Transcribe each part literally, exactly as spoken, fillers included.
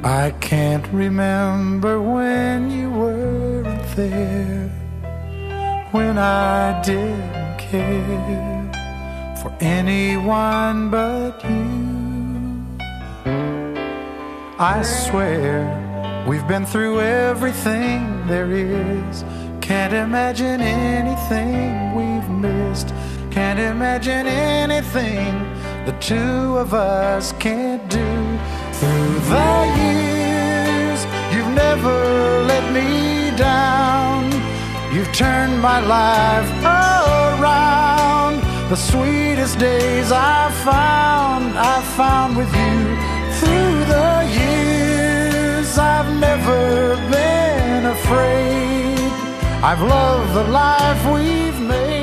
I can't remember when you weren't there, when I didn't care for anyone but you. I swear we've been through everything there is. Can't imagine anything we've missed. Can't imagine anything the two of us can't do. Through the years, you've never let me down. You've turned my life around. The sweetest days I've found, I've found with you. Through the years, I've never been afraid. I've loved the life we've made.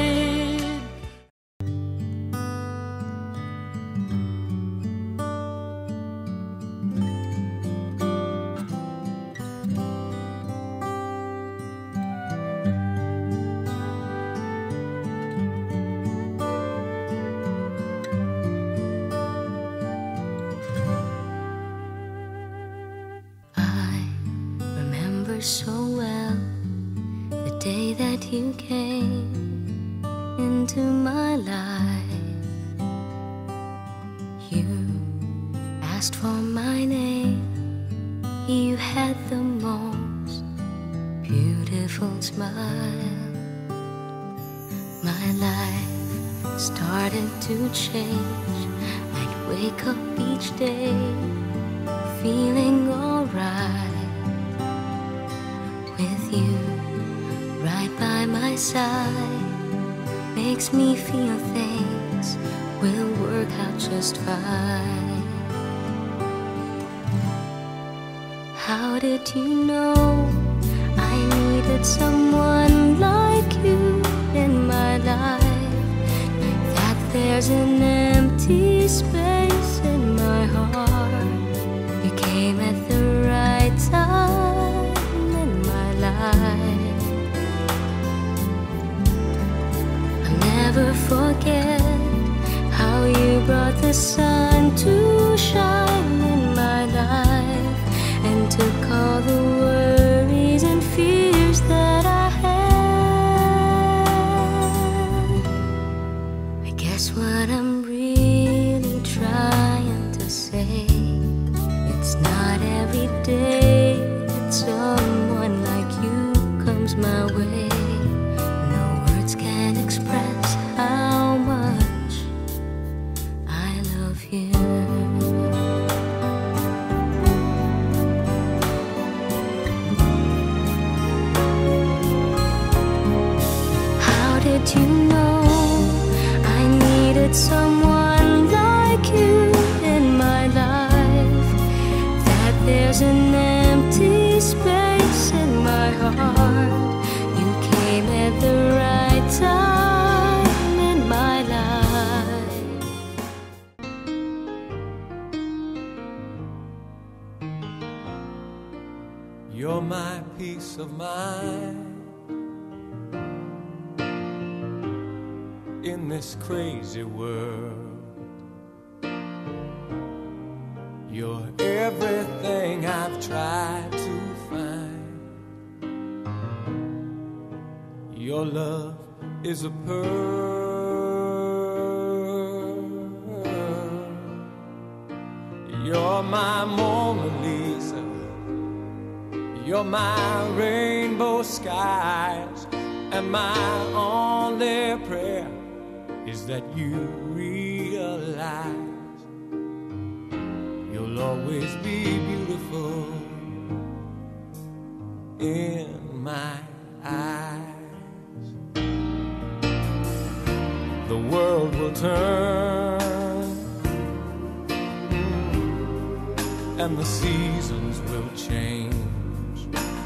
So well the day that you came into my life. You asked for my name. You had the most beautiful smile. My life started to change. I'd wake up each day feeling alright. With you right by my side makes me feel things will work out just fine. How did you know I needed someone like you in my life? That there's an empty space in my heart. You came at the right time. I'll never forget how you brought the sun to shine in my life and took all the worries and fears that I had. I guess what I'm really trying to say, it's not every day that someone like you comes my way. No words can express how much I love you. How did you know I needed someone like you in my life? That there's an empty space in my heart. You came at the right time in my life. You're my peace of mind in this crazy world. You're everything I've tried to find. Your love is a pearl. You're my Mona Lisa. You're my rainbow skies. And my only prayer is that you realize you'll always be beautiful in my eyes. The world will turn and the seasons will change,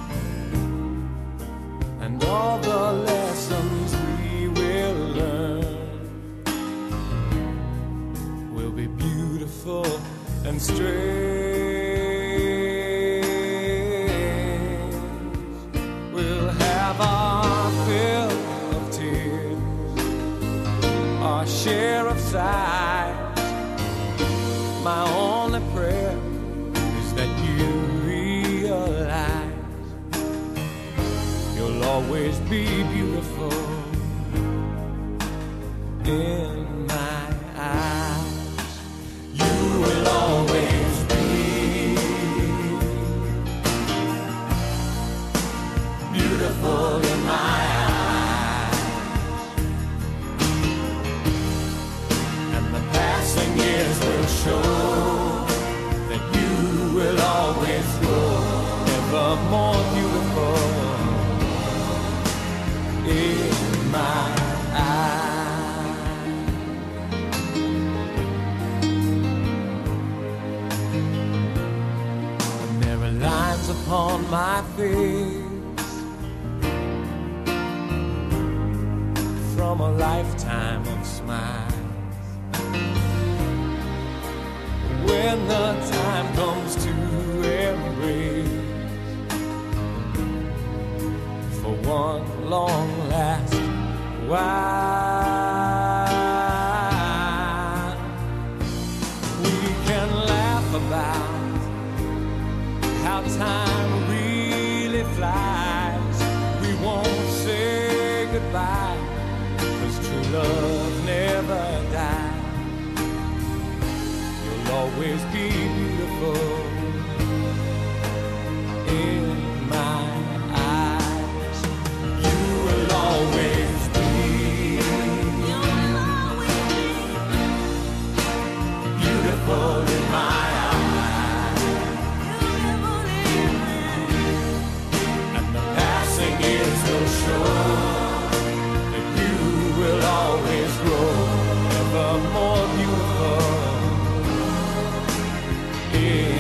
and all the lessons we will learn will be beautiful and strange. We'll have our fill of tears, our share of sighs. My only prayer is that you always be beautiful in my eyes. You will always be beautiful in my eyes. And the passing years will show that you will always grow ever more beautiful in my eyes. And there are lines upon my face from a lifetime of smiles. When the time comes to embrace for one long last while, we can laugh about how time really flies. We won't say goodbye, 'cause true love never dies. You'll always be beautiful in my eyes. You will always be, you will always be beautiful in my eyes. Beautiful in my eyes. And the passing years will show that you will always grow ever more beautiful in